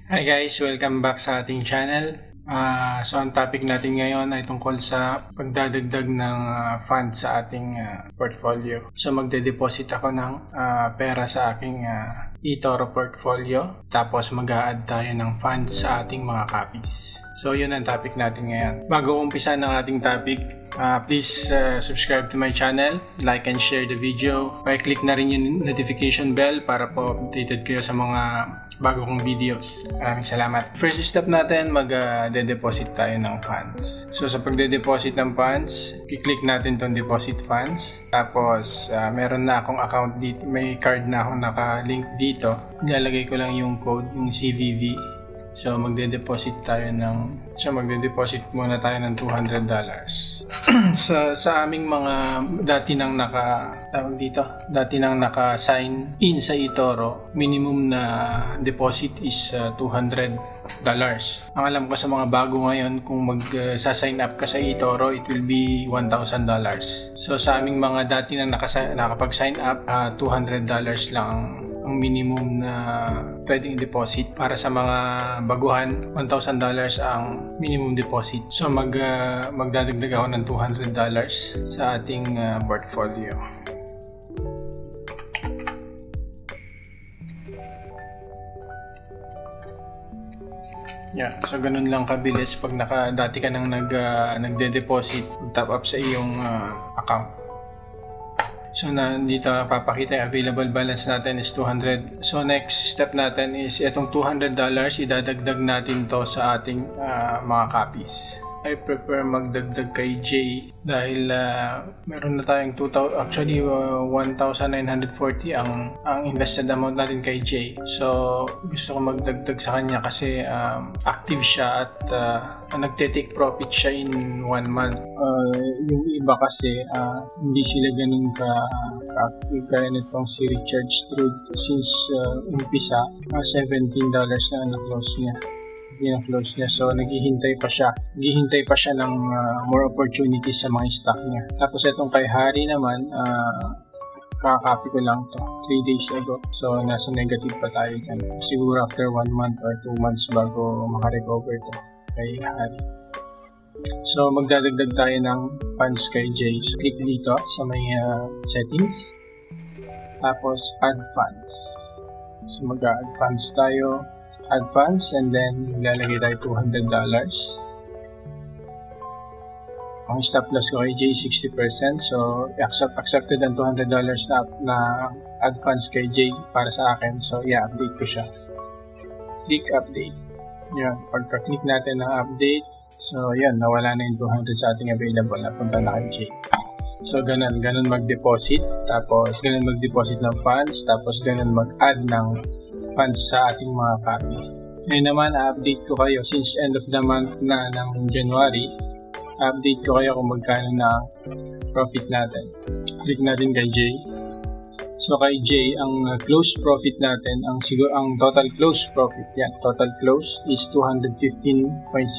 Hi guys, welcome back sa ating channel. So ang topic natin ngayon ay tungkol sa pagdadagdag ng funds sa ating portfolio. So magde-deposit ako ng pera sa aking eToro portfolio, tapos mag-a-add tayo ng funds sa ating mga copies. So yun ang topic natin ngayon. Bago umpisa ng ating topic, please subscribe to my channel, like and share the video. Pa-click na rin yung notification bell para po updated kayo sa mga bago kong videos. Maraming salamat. First step natin, mag-deposit tayo ng funds. So sa pagde-deposit ng funds, i-click natin tong deposit funds. Tapos meron na akong account dito, may card na akong naka-link dito. Ilalagay ko lang yung code, yung CVV. So magde-deposit muna tayo ng $200. sa aming mga dati nang naka-sign in sa eToro, minimum na deposit is $200. Ang alam ko sa mga bago ngayon, kung mag-sign up ka sa eToro, it will be $1,000. So sa aming mga dati nang nakapag-sign up, $200 lang ang minimum na pwedeng deposit. Para sa mga baguhan, $1,000 ang minimum deposit. So magdadagdag ako ng $200 sa ating portfolio. Yeah, so ganun lang kabilis pag dati ka nang nagde-deposit, top up sa iyong account. So dito papakita yung available balance natin is 200. So next step natin is itong $200, idadagdag natin to sa ating mga copies. I prefer magdagdag kay J dahil meron na tayong 1,940 ang invested amount natin kay J. So gusto ko magdagdag sa kanya kasi active siya at nagte-take profit siya in 1 month. Yung iba kasi hindi sila ganun ka-active, kaya nitong si Richard Strud since umpisa $17 na na-close niya. So naghihintay pa siya ng more opportunities sa mga stock niya. Tapos itong kay Harry naman, kakopy ko lang to 3 days ago, so nasa negative pa tayo dyan. Siguro after 1 month or 2 months bago makarecover to kay Harry. So magdadagdag tayo ng funds kay Jay. So click dito sa may settings, tapos add funds. So mag-add funds tayo, add funds, and then lalagay tayo $200. Ang stop loss ko kay J 60%, so accepted ang $200 na add funds kay J para sa akin. So i-update ko siya. Click update. Yan, pagka-click natin ng update, so yan, nawala na yung 200 sa ating available, napunta na kay J. So ganun mag-deposit, tapos ganun mag-deposit ng funds, tapos ganun mag-add ng funds sa ating mga copy. Ngayon naman, update ko kayo since end of the month na ng January. Update ko kayo kung magkano na profit natin. Click natin kay J. So kay J, ang close profit natin, ang total close profit, yan, total close is $215.68.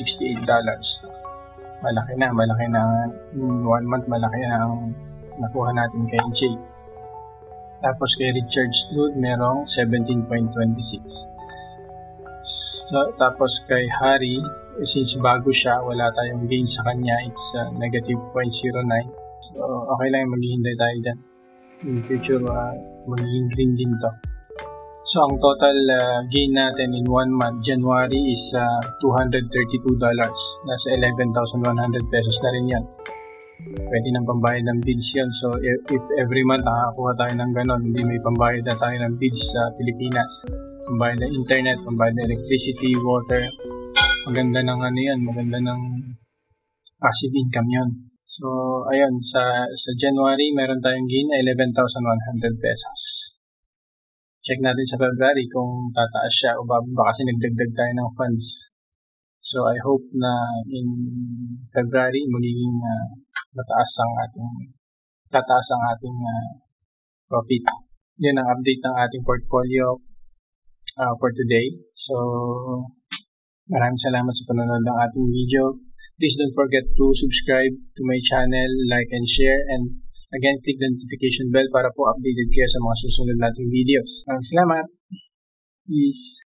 Malaki na 1 month, malaki na ang nakuha natin kay J. Tapos kay Richard Strud, merong 17.26. So, tapos kay Harry, since bago siya, wala tayong gain sa kanya, it's negative 0.09. So, okay lang, maghihintay tayo dyan. In future, magiging green din to. So, ang total gain natin in 1 month, January, is $232. Nasa 11,100 pesos na rin yan. Pwede nang pambayad ng bills yan. So if every month nakakuha tayo ng ganon, hindi may pambayad na tayo ng bills sa Pilipinas, pambayad ng internet, pambayad ng electricity, water, maganda ng passive income yun. So ayun, sa January meron tayong gain na 11,100 pesos. Check natin sa February kung tataas siya o bababa kasi nagdagdag tayo ng funds. So I hope na in February magiging tataas ang ating profit. Yan ang update ng ating portfolio for today. So maraming salamat sa panonood ng ating video. Please don't forget to subscribe to my channel, like and share, and again click the notification bell para po updated kayo sa mga susunod nating videos. Maraming salamat. Peace.